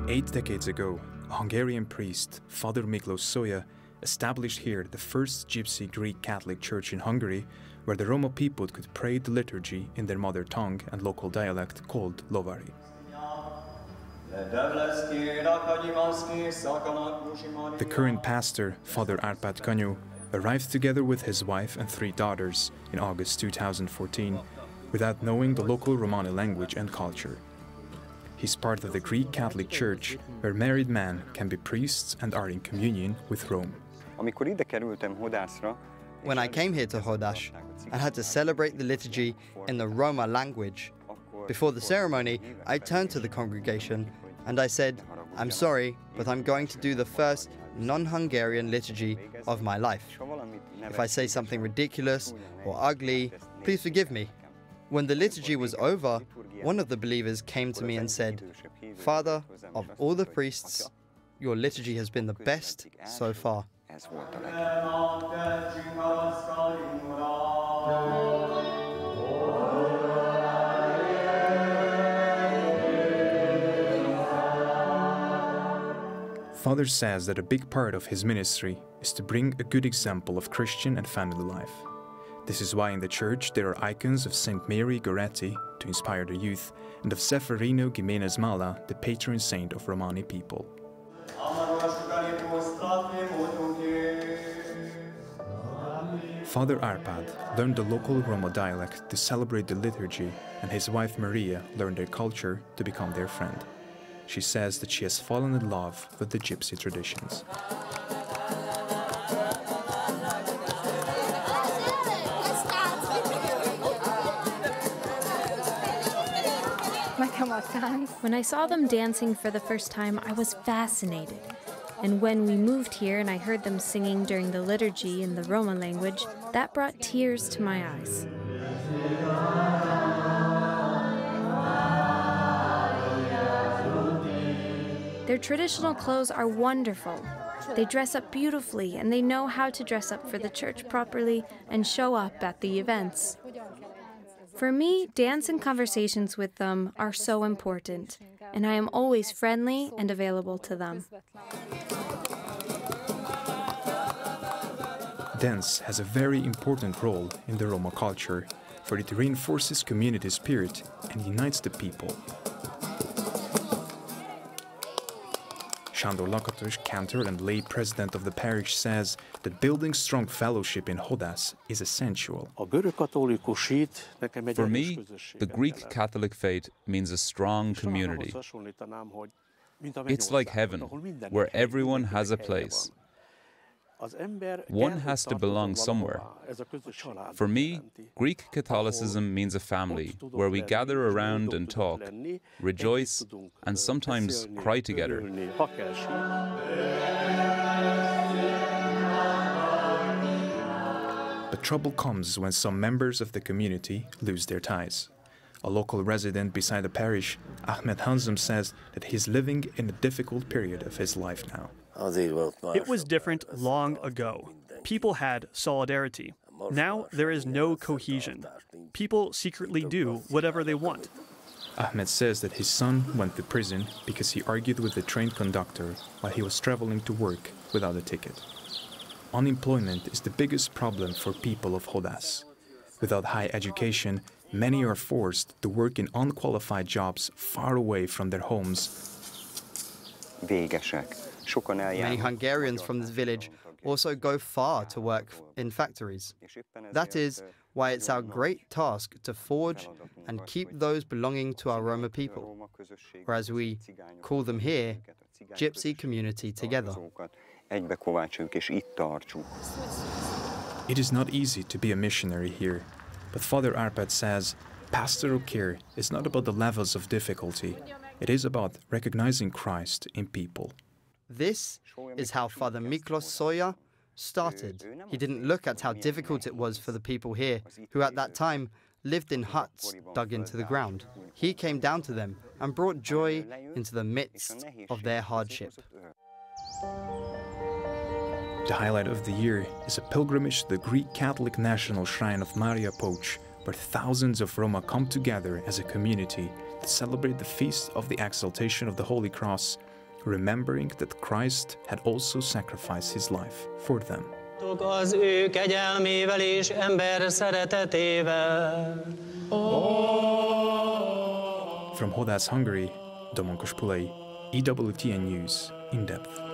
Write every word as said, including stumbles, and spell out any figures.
Eight decades ago, a Hungarian priest, Father Miklós Szolya, established here the first Gypsy Greek Catholic church in Hungary, where the Roma people could pray the liturgy in their mother tongue and local dialect called Lovari. The current pastor, Father Árpád Kanyó, arrived together with his wife and three daughters in August two thousand fourteen without knowing the local Romani language and culture. He's part of the Greek Catholic Church, where married men can be priests and are in communion with Rome. When I came here to Hodash, I had to celebrate the liturgy in the Roma language. Before the ceremony, I turned to the congregation and I said, "I'm sorry, but I'm going to do the first non-Hungarian liturgy of my life. If I say something ridiculous or ugly, please forgive me." When the liturgy was over, one of the believers came to me and said, "Father, of all the priests, your liturgy has been the best so far." Father says that a big part of his ministry is to bring a good example of Christian and family life. This is why in the church there are icons of Saint Mary Goretti to inspire the youth and of Seferino Giménez Mala, the patron saint of Romani people. Father Árpád learned the local Roma dialect to celebrate the liturgy, and his wife Maria learned their culture to become their friend. She says that she has fallen in love with the Gypsy traditions. When I saw them dancing for the first time, I was fascinated. And when we moved here and I heard them singing during the liturgy in the Roma language, that brought tears to my eyes. Their traditional clothes are wonderful. They dress up beautifully and they know how to dress up for the church properly and show up at the events. For me, dance and conversations with them are so important, and I am always friendly and available to them. Dance has a very important role in the Roma culture, for it reinforces community spirit and unites the people. Sándor Lakatos, cantor and lay president of the parish, says that building strong fellowship in Hodasz is essential. For me, the Greek Catholic faith means a strong community. It's like heaven, where everyone has a place. One has to belong somewhere. For me, Greek Catholicism means a family, where we gather around and talk, rejoice, and sometimes cry together. But trouble comes when some members of the community lose their ties. A local resident beside the parish, Ahmed Hanzum, says that he's living in a difficult period of his life now. It was different long ago. People had solidarity. Now there is no cohesion. People secretly do whatever they want. Ahmed says that his son went to prison because he argued with the train conductor while he was traveling to work without a ticket. Unemployment is the biggest problem for people of Hodasz. Without high education, many are forced to work in unqualified jobs far away from their homes. Many Hungarians from this village also go far to work in factories. That is why it's our great task to forge and keep those belonging to our Roma people, or as we call them here, Gypsy community together. It is not easy to be a missionary here, but Father Árpád says pastoral care is not about the levels of difficulty, it is about recognizing Christ in people. This is how Father Miklós Szolya started. He didn't look at how difficult it was for the people here, who at that time lived in huts dug into the ground. He came down to them and brought joy into the midst of their hardship. The highlight of the year is a pilgrimage to the Greek Catholic National Shrine of Maria Poch, where thousands of Roma come together as a community to celebrate the feast of the exaltation of the Holy Cross remembering that Christ had also sacrificed his life for them. Az ő kegyelmével és ember szeretetével. From Hodás, Hungary, Domokos Pulai, E W T N News, in depth.